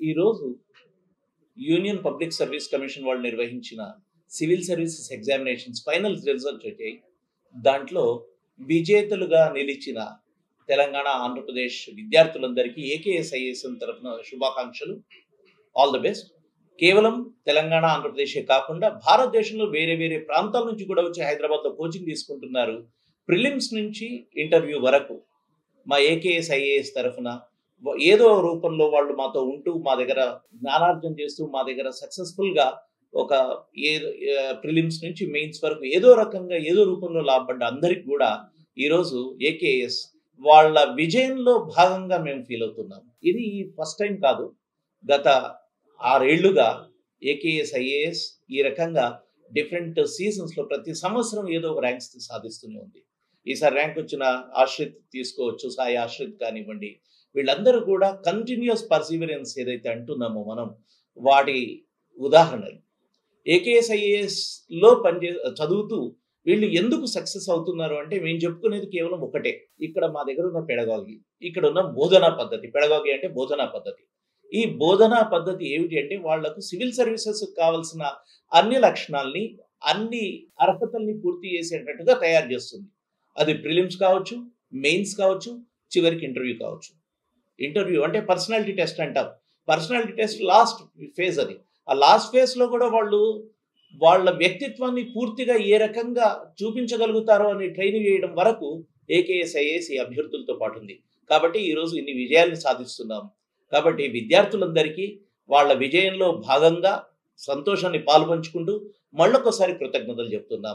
ఈరోజు union public service commission వాళ్ళు నిర్వహించిన civil services examinations final results వచ్చాయి. దాంట్లో విజేతలుగా నిలిచిన తెలంగాణ, ఆంధ్రప్రదేశ్ విద్యార్థులందరికీ ఏకేఎస్ఐఎస్ఎం తరఫున శుభాకాంక్షలు. All the best. కేవలం తెలంగాణ, ఆంధ్రప్రదేశే కాకుండా భారతదేశంలో వేరే వేరే ప్రాంతాల నుంచి కూడా వచ్చి హైదరాబాద్లో కోచింగ్ తీసుకుంటున్నారు. ప్రిలిమ్స్ నుంచి ఇంటర్వ్యూ వరకు మా ఏకేఎస్ఐఏఎస్ తరఫున ఏదో రూపంలో వాళ్ళు మాతో ఉంటూ మా దగ్గర జ్ఞానార్జన చేస్తూ మా దగ్గర సక్సెస్ఫుల్గా ఒక ప్రిలిమ్స్ నుంచి మెయిన్స్ వరకు ఏదో రకంగా ఏదో రూపంలో లాభపడ్డ అందరికి కూడా ఈరోజు ఏకేఎస్ వాళ్ళ విజయంలో భాగంగా మేము ఫీల్ అవుతున్నాం. ఇది ఫస్ట్ టైం కాదు. గత 6 ఏళ్లుగా ఏకేఎస్ ఐఏఎస్ ఈ రకంగా డిఫరెంట్ సీజన్స్లో ప్రతి సంవత్సరం ఏదో ఒక ర్యాంక్స్ సాధిస్తూనే ఉంది. ఈసారి ర్యాంక్ వచ్చిన ఆశ్రిత్ తీసుకోవచ్చు, సాయి ఆశ్రిత్ కానివ్వండి, వీళ్ళందరూ కూడా కంటిన్యూస్ పర్సీవరెన్స్ ఏదైతే అంటున్నామో మనం, వాటి ఉదాహరణలు. ఏకేఎస్ ఐఏఎస్లో చదువుతూ వీళ్ళు ఎందుకు సక్సెస్ అవుతున్నారు అంటే మేము చెప్పుకునేది కేవలం ఒకటే. ఇక్కడ మా దగ్గర ఉన్న పెడగాగి, ఇక్కడ ఉన్న బోధనా పద్ధతి. పెడగాగి అంటే బోధనా పద్ధతి. ఈ బోధనా పద్ధతి ఏమిటి అంటే వాళ్లకు సివిల్ సర్వీసెస్ కావాల్సిన అన్ని లక్షణాలని, అన్ని అర్హతల్ని పూర్తి చేసేటట్టుగా తయారు చేస్తుంది. అది ప్రిలిమ్స్ కావచ్చు, మెయిన్స్ కావచ్చు, చివరికి ఇంటర్వ్యూ కావచ్చు. ఇంటర్వ్యూ అంటే పర్సనాలిటీ టెస్ట్ అంటాం. Personality test last phase. అది ఆ లాస్ట్ ఫేజ్లో కూడా వాళ్ళు వాళ్ళ వ్యక్తిత్వాన్ని పూర్తిగా ఏ రకంగా చూపించగలుగుతారో అని ట్రైనింగ్ చేయడం వరకు ఏకేఎస్ ఐఏఎస్ ఈ అభ్యర్థులతో పాటు ఉంది. కాబట్టి ఈరోజు ఇన్ని విజయాలను సాధిస్తున్నాం. కాబట్టి విద్యార్థులందరికీ వాళ్ళ విజయంలో భాగంగా సంతోషాన్ని పాల్పంచుకుంటూ మళ్ళొకసారి కృతజ్ఞతలు చెప్తున్నాం.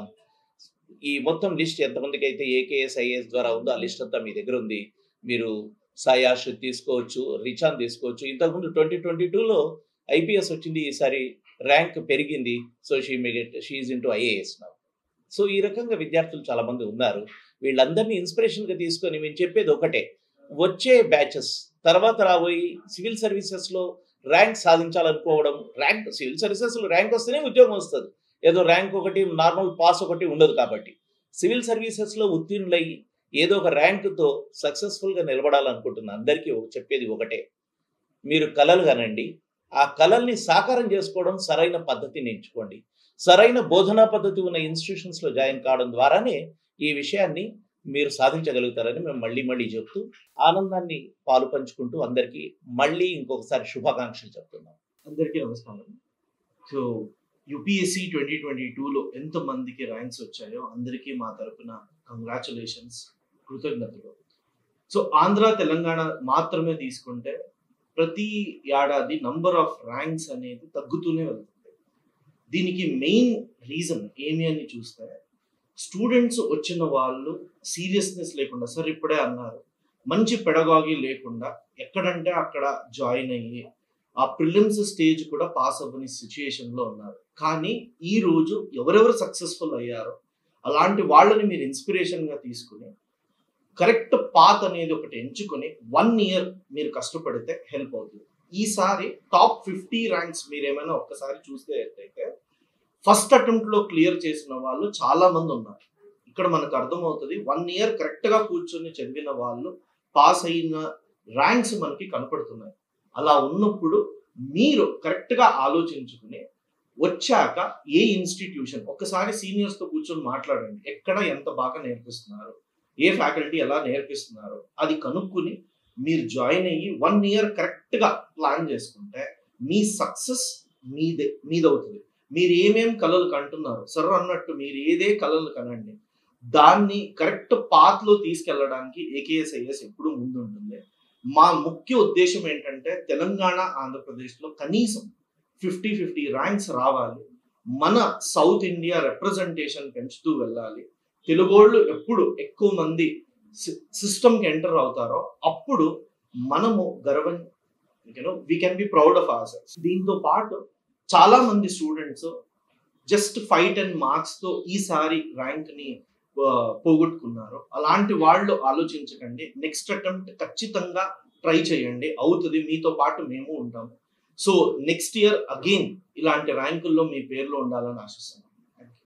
ఈ మొత్తం లిస్ట్ ఎంతమందికి అయితే ఏకేఎస్ ఐఏఎస్ ద్వారా ఉందో ఆ లిస్ట్ అంతా మీ దగ్గర ఉంది. మీరు సాయి ఆశ్రిత్ తీసుకోవచ్చు, రిచాన్ తీసుకోవచ్చు. ఇంతకుముందు 2022లో ఐపీఎస్ వచ్చింది, ఈసారి ర్యాంక్ పెరిగింది. So she into IAS now. So ఈ రకంగా విద్యార్థులు చాలామంది ఉన్నారు. వీళ్ళందరినీ ఇన్స్పిరేషన్గా తీసుకొని మేము చెప్పేది ఒకటే, వచ్చే బ్యాచెస్ తర్వాత రాబోయి సివిల్ సర్వీసెస్లో ర్యాంక్ సాధించాలనుకోవడం. సివిల్ సర్వీసెస్లో ర్యాంక్ వస్తేనే ఉద్యోగం వస్తుంది. ఏదో ర్యాంక్ ఒకటి, నార్మల్ పాస్ ఒకటి ఉండదు. కాబట్టి సివిల్ సర్వీసెస్లో ఉత్తీర్ణులై ఏదో ఒక ర్యాంకుతో సక్సెస్ఫుల్గా నిలబడాలనుకుంటున్న అందరికీ చెప్పేది ఒకటే, మీరు కలలు కనండి. ఆ కలల్ని సాకారం చేసుకోవడం సరైన పద్ధతిని ఎంచుకోండి. సరైన బోధనా పద్ధతి ఉన్న ఇన్స్టిట్యూషన్స్లో జాయిన్ కావడం ద్వారానే ఈ విషయాన్ని మీరు సాధించగలుగుతారని మేము మళ్ళీ మళ్ళీ చెప్తూ ఆనందాన్ని పాలు పంచుకుంటూ అందరికీ మళ్ళీ ఇంకొకసారి శుభాకాంక్షలు చెప్తున్నాం. అందరికీ నమస్కారం. సో యూపీఎస్సీ 2022లో ఎంతమందికి ర్యాంక్స్ వచ్చాయో అందరికీ మా తరఫున కంగ్రాచులేషన్స్, కృతజ్ఞతలు. సో ఆంధ్ర, తెలంగాణ మాత్రమే తీసుకుంటే ప్రతి ఏడాది నంబర్ ఆఫ్ ర్యాంక్స్ అనేది తగ్గుతూనే వెళ్తుంది. దీనికి మెయిన్ రీజన్ ఏమి అని చూస్తే, స్టూడెంట్స్ వచ్చిన వాళ్ళు సీరియస్నెస్ లేకుండా, సార్ ఇప్పుడే అన్నారు, మంచి పెడగాగి లేకుండా ఎక్కడంటే అక్కడ జాయిన్ అయ్యి ఆ ప్రిలిమ్స్ స్టేజ్ కూడా పాస్ అవ్వని సిచ్యుయేషన్లో ఉన్నారు. కానీ ఈ రోజు ఎవరెవరు సక్సెస్ఫుల్ అయ్యారో అలాంటి వాళ్ళని మీరు ఇన్స్పిరేషన్గా తీసుకుని కరెక్ట్ పాత్ అనేది ఒకటి ఎంచుకొని 1 ఇయర్ మీరు కష్టపడితే హెల్ప్ అవుతుంది. ఈసారి టాప్ 50 ర్యాంక్స్ మీరు ఏమైనా ఒక్కసారి చూస్తే అయితే ఫస్ట్ అటెంప్ట్లో క్లియర్ చేసిన వాళ్ళు చాలా మంది ఉన్నారు. ఇక్కడ మనకు అర్థమవుతుంది 1 ఇయర్ కరెక్ట్గా కూర్చొని చదివిన వాళ్ళు పాస్ అయిన ర్యాంక్స్ మనకి కనపడుతున్నాయి. అలా ఉన్నప్పుడు మీరు కరెక్ట్గా ఆలోచించుకుని వచ్చాక ఏ ఇన్స్టిట్యూషన్ ఒక్కసారి సీనియర్స్తో కూర్చొని మాట్లాడండి. ఎక్కడ ఎంత బాగా నేర్పిస్తున్నారు, ఏ ఫ్యాకల్టీ ఎలా నేర్పిస్తున్నారు అది కనుక్కుని మీరు జాయిన్ అయ్యి 1 ఇయర్ కరెక్ట్గా ప్లాన్ చేసుకుంటే మీ సక్సెస్ మీదవుతుంది. మీరు ఏమేం కళలు కంటున్నారు, సార్ అన్నట్టు మీరు ఏదే కళలు కనండి, దాన్ని కరెక్ట్ పాత్లో తీసుకెళ్ళడానికి ఏకేఎస్ఐఎస్ ఎప్పుడు ముందుంటుంది. మా ముఖ్య ఉద్దేశం ఏంటంటే తెలంగాణ, ఆంధ్రప్రదేశ్లో కనీసం 50-50 ర్యాంక్స్ రావాలి. మన సౌత్ ఇండియా రిప్రజెంటేషన్ పెంచుతూ వెళ్ళాలి. తెలుగోళ్ళు ఎప్పుడు ఎక్కువ మంది సిస్టమ్కి ఎంటర్ అవుతారో అప్పుడు మనము we can be proud of our selves. దీంతో పాటు చాలా మంది స్టూడెంట్స్ జస్ట్ 5-10 మార్క్స్తో ఈసారి ర్యాంక్ని పోగొట్టుకున్నారు. అలాంటి వాళ్ళు ఆలోచించకండి. నెక్స్ట్ అటెంప్ట్ ఖచ్చితంగా ట్రై చేయండి, అవుతుంది. మీతో పాటు మేము ఉంటాము. సో నెక్స్ట్ ఇయర్ అగైన్ ఇలాంటి ర్యాంకుల్లో మీ పేర్లు ఉండాలని ఆశిస్తున్నాను.